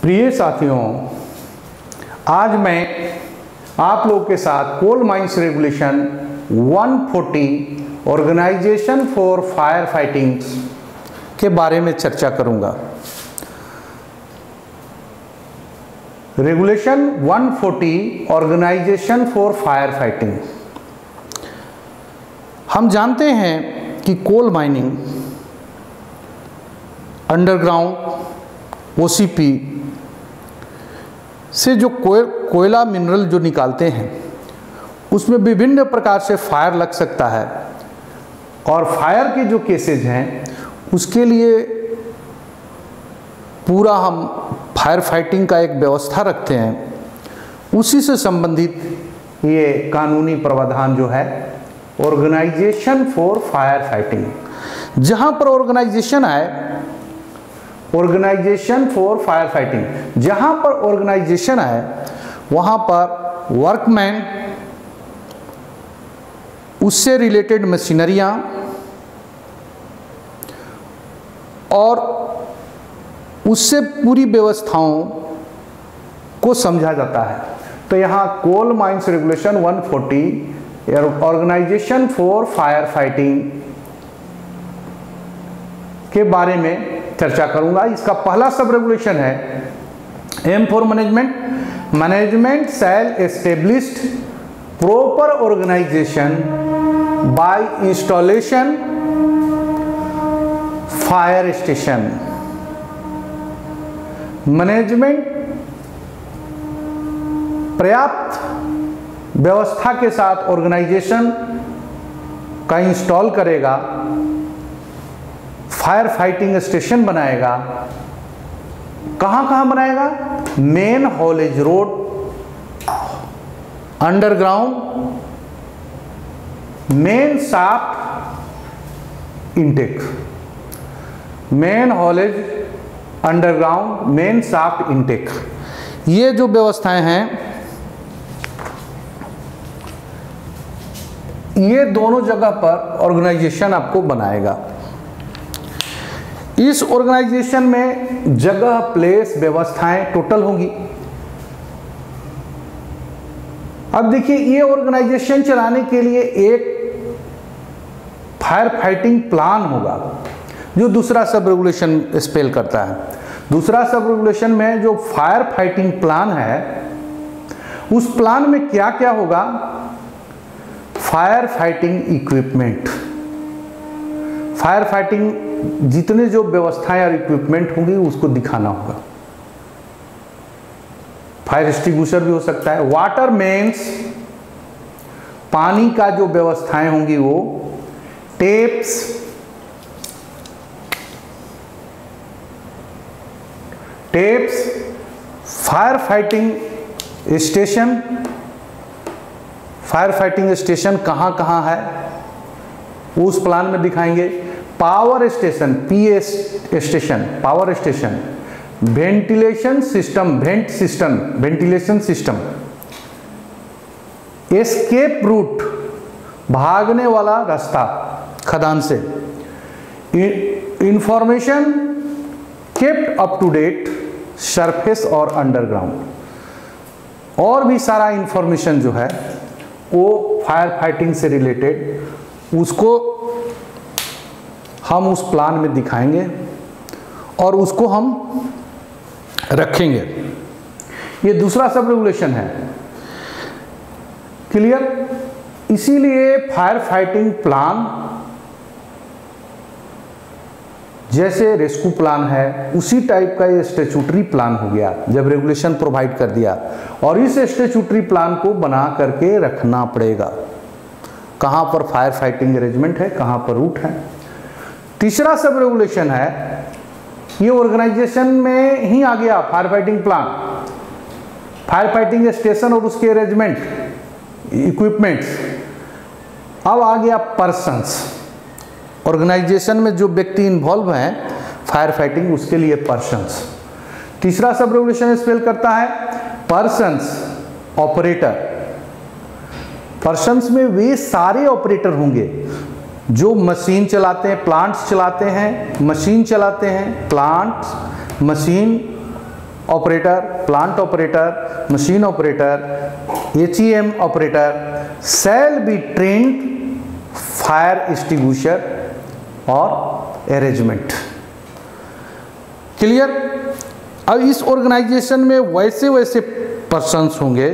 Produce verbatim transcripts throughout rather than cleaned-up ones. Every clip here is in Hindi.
प्रिय साथियों, आज मैं आप लोग के साथ कोल माइंस रेगुलेशन एक सौ चालीस ऑर्गेनाइजेशन फॉर फायर फाइटिंग के बारे में चर्चा करूंगा। रेगुलेशन एक सौ चालीस ऑर्गेनाइजेशन फॉर फायर फाइटिंग। हम जानते हैं कि कोल माइनिंग, अंडरग्राउंड, ओसीपी से जो कोयला मिनरल जो निकालते हैं उसमें विभिन्न प्रकार से फायर लग सकता है, और फायर के जो केसेज हैं उसके लिए पूरा हम फायर फाइटिंग का एक व्यवस्था रखते हैं। उसी से संबंधित ये कानूनी प्रावधान जो है ऑर्गेनाइजेशन फॉर फायर फाइटिंग। जहाँ पर ऑर्गेनाइजेशन आए, ऑर्गेनाइजेशन फॉर फायर फाइटिंग, जहाँ पर ऑर्गेनाइजेशन आए वहाँ पर वर्कमैन, उससे रिलेटेड मशीनरियाँ और उससे पूरी व्यवस्थाओं को समझा जाता है। तो यहाँ कोल माइंस रेगुलेशन एक सौ चालीस ऑर्गेनाइजेशन फॉर फायर फाइटिंग के बारे में चर्चा करूंगा। इसका पहला सब रेगुलेशन है M for management. Management shall established proper organisation by installation fire station. Management पर्याप्त व्यवस्था के साथ ऑर्गेनाइजेशन का इंस्टॉल करेगा, फायर फाइटिंग स्टेशन बनाएगा। कहाँ कहाँ बनाएगा? Main haulage road, underground, main shaft intake. Main haulage, underground, main shaft intake, ये जो व्यवस्थाएं हैं ये दोनों जगह पर ऑर्गेनाइजेशन आपको बनाएगा। इस ऑर्गेनाइजेशन में जगह, प्लेस, व्यवस्थाएं टोटल होंगी। अब देखिए, ये ऑर्गेनाइजेशन चलाने के लिए एक फायर फाइटिंग प्लान होगा जो दूसरा सब रेगुलेशन स्पेल करता है। दूसरा सब रेगुलेशन में जो फायर फाइटिंग प्लान है, उस प्लान में क्या क्या होगा? Fire fighting equipment, fire fighting जितने जो व्यवस्थाएं और इक्विपमेंट होंगी उसको दिखाना होगा। फायर एक्सटिंग्विशर भी हो सकता है। वाटर मेन्स, पानी का जो व्यवस्थाएं होंगी वो, taps, taps, fire fighting station. Fire fighting station कहाँ कहाँ है उस प्लान में दिखाएंगे। Power station, PS station, power station. Ventilation system, vent system, ventilation system. Escape route, भागने वाला रास्ता खदान से। Information kept up to date, surface और अंडरग्राउंड। और भी सारा इंफॉर्मेशन जो है वो फायर फाइटिंग से रिलेटेड, उसको हम उस प्लान में दिखाएंगे और उसको हम रखेंगे। ये दूसरा सब रेगुलेशन है। क्लियर? इसीलिए फायर फाइटिंग प्लान जैसे रेस्क्यू प्लान है, उसी टाइप का ये स्टैट्यूटरी प्लान हो गया जब रेगुलेशन प्रोवाइड कर दिया। और इस स्टैट्यूटरी प्लान को बना करके रखना पड़ेगा, कहाँ पर फायर फाइटिंग अरेंजमेंट है, कहाँ पर रूट है। तीसरा सब रेगुलेशन है, ये ऑर्गेनाइजेशन में ही आ गया fire fighting plan, fire fighting station और उसके अरेंजमेंट, इक्विपमेंट्स। अब आ गया पर्सन्स। ऑर्गेनाइजेशन में जो व्यक्ति इन्वॉल्व हैं फायर फाइटिंग, उसके लिए पर्सन्स। तीसरा सब रेगुलेशन स्पेल करता है पर्सन्स, ऑपरेटर। पर्सन्स में वे सारे ऑपरेटर होंगे जो मशीन चलाते हैं, प्लांट्स चलाते हैं, मशीन चलाते हैं, plants, machine operator, plant operator, machine operator, H E M operator shall be trained fire extinguisher और अरेंजमेंट। क्लियर? अब इस ऑर्गेनाइजेशन में वैसे वैसे पर्सन्स होंगे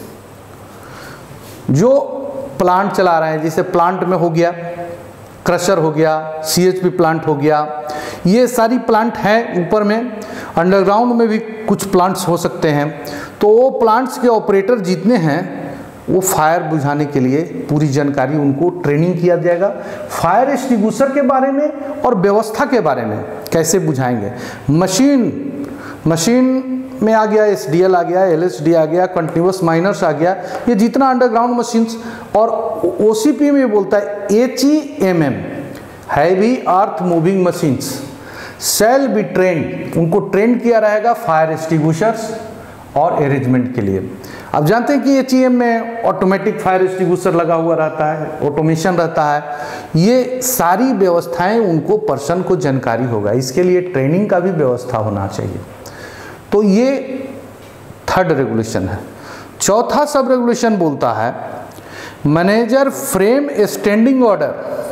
जो प्लांट चला रहे हैं, जैसे प्लांट में हो गया क्रशर हो गया, सी एच पी प्लांट हो गया, ये सारी प्लांट हैं ऊपर में। अंडरग्राउंड में भी कुछ प्लांट्स हो सकते हैं। तो वो प्लांट्स के ऑपरेटर जितने हैं वो फायर बुझाने के लिए पूरी जानकारी उनको ट्रेनिंग किया जाएगा, फायर एक्सटिंग्विशर के बारे में और व्यवस्था के बारे में कैसे बुझाएंगे। मशीन मशीन में आ गया, एस डी एल आ गया, एल एस डी आ गया, कंटिन्यूस माइनर्स आ गया, ये जितना अंडरग्राउंड मशीन्स। और ओ सी पी में बोलता है H E M M heavy earth moving machines shall be trained, उनको ट्रेंड किया रहेगा फायर एक्सटिंग्विशर्स और अरेंजमेंट के लिए। अब जानते हैं कि एच ई एम में ऑटोमेटिक फायर एक्सटिंग्विशर लगा हुआ रहता है, ऑटोमेशन रहता है, ये सारी व्यवस्थाएं उनको पर्सन को जानकारी होगा, इसके लिए ट्रेनिंग का भी व्यवस्था होना चाहिए। तो ये थर्ड रेगुलेशन है। चौथा सब रेगुलेशन बोलता है मैनेजर फ्रेम स्टैंडिंग ऑर्डर,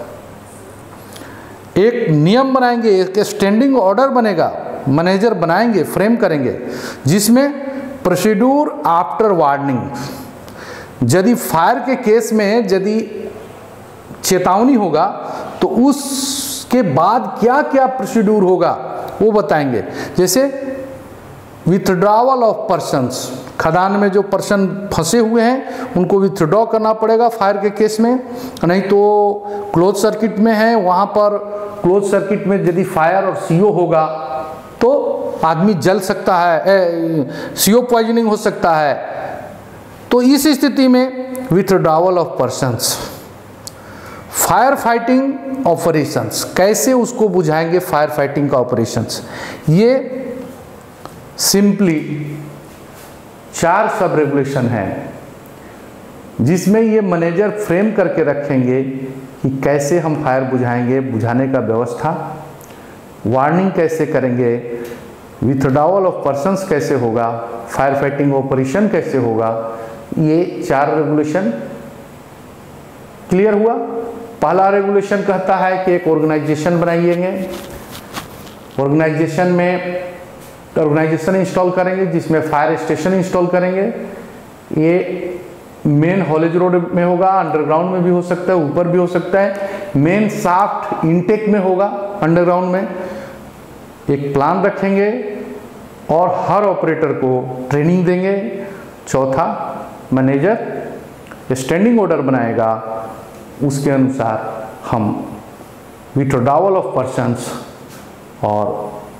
एक नियम बनाएंगे, एक स्टैंडिंग ऑर्डर बनेगा, मैनेजर बनाएंगे, फ्रेम करेंगे, जिसमें प्रोसीड्यूर आफ्टर वार्निंग, यदि फायर के केस में यदि चेतावनी होगा तो उसके बाद क्या क्या प्रोसीड्यूर होगा वो बताएंगे। जैसे विथड्रॉवल ऑफ पर्सन्स, खदान में जो पर्सन फंसे हुए हैं उनको विथड्रॉ करना पड़ेगा फायर के केस में, नहीं तो क्लोज सर्किट में है, वहाँ पर क्लोज सर्किट में यदि फायर और सी ओ होगा तो आदमी जल सकता है, सी ओ पॉइजनिंग हो सकता है। तो इस स्थिति में withdrawal of persons, fire fighting operations, कैसे उसको बुझाएंगे फायर फाइटिंग का ऑपरेशंस। ये सिंपली चार सब रेगुलेशन है जिसमें ये मैनेजर फ्रेम करके रखेंगे कि कैसे हम फायर बुझाएंगे, बुझाने का व्यवस्था, वार्निंग कैसे करेंगे, विथड्रॉवल ऑफ पर्सन्स कैसे होगा, फायर फाइटिंग ऑपरेशन कैसे होगा। ये चार रेगुलेशन क्लियर हुआ। पहला रेगुलेशन कहता है कि एक ऑर्गेनाइजेशन बनाइएंगे, ऑर्गेनाइजेशन में ऑर्गेनाइजेशन इंस्टॉल करेंगे जिसमें फायर स्टेशन इंस्टॉल करेंगे। ये मेन हॉलेज रोड में होगा, अंडरग्राउंड में भी हो सकता है, ऊपर भी हो सकता है, मेन शाफ्ट इनटेक में होगा, अंडरग्राउंड में। एक प्लान रखेंगे और हर ऑपरेटर को ट्रेनिंग देंगे। चौथा, मैनेजर स्टैंडिंग ऑर्डर बनाएगा, उसके अनुसार हम विथड्रॉवल ऑफ पर्सन्स और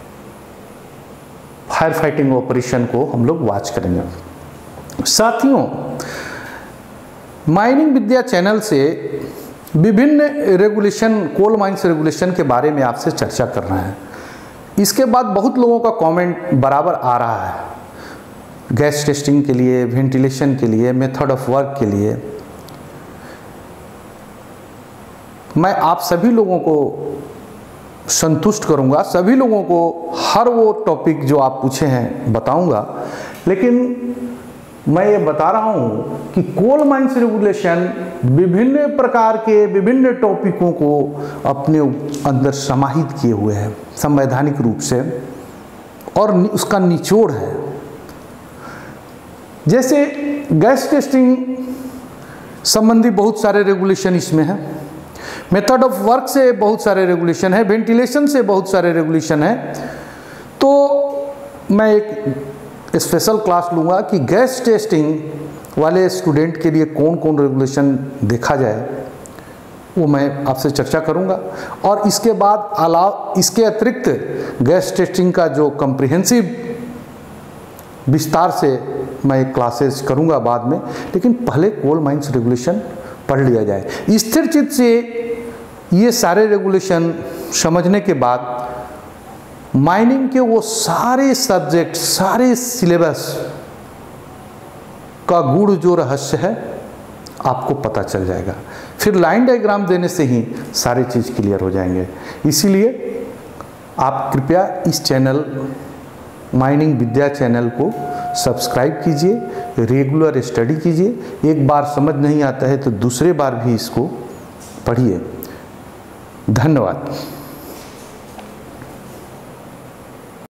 फायर फाइटिंग ऑपरेशन को हम लोग वॉच करेंगे। साथियों, माइनिंग विद्या चैनल से विभिन्न रेगुलेशन, कोल माइंस रेगुलेशन के बारे में आपसे चर्चा कर रहे हैं। इसके बाद बहुत लोगों का कमेंट बराबर आ रहा है, गैस टेस्टिंग के लिए, वेंटिलेशन के लिए, मेथड ऑफ वर्क के लिए। मैं आप सभी लोगों को संतुष्ट करूंगा, सभी लोगों को हर वो टॉपिक जो आप पूछे हैं बताऊंगा, लेकिन मैं ये बता रहा हूं कि कोल माइंस रेगुलेशन विभिन्न प्रकार के विभिन्न टॉपिकों को अपने अंदर समाहित किए हुए हैं संवैधानिक रूप से, और उसका निचोड़ है। जैसे गैस टेस्टिंग संबंधी बहुत सारे रेगुलेशन इसमें हैं, मेथड ऑफ वर्क से बहुत सारे रेगुलेशन है, वेंटिलेशन से बहुत सारे रेगुलेशन है। तो मैं एक स्पेशल क्लास लूँगा कि गैस टेस्टिंग वाले स्टूडेंट के लिए कौन कौन रेगुलेशन देखा जाए, वो मैं आपसे चर्चा करूँगा। और इसके बाद अलाव इसके अतिरिक्त गैस टेस्टिंग का जो कम्प्रिहेंसिव विस्तार से मैं क्लासेस करूँगा बाद में, लेकिन पहले कोल माइंस रेगुलेशन पढ़ लिया जाए। स्थिर चित्त से ये सारे रेगुलेशन समझने के बाद माइनिंग के वो सारे सब्जेक्ट, सारे सिलेबस का गूढ़ जो रहस्य है आपको पता चल जाएगा। फिर लाइन डायग्राम देने से ही सारी चीज़ क्लियर हो जाएंगे। इसीलिए आप कृपया इस चैनल माइनिंग विद्या चैनल को सब्सक्राइब कीजिए, रेगुलर स्टडी कीजिए। एक बार समझ नहीं आता है तो दूसरे बार भी इसको पढ़िए। धन्यवाद।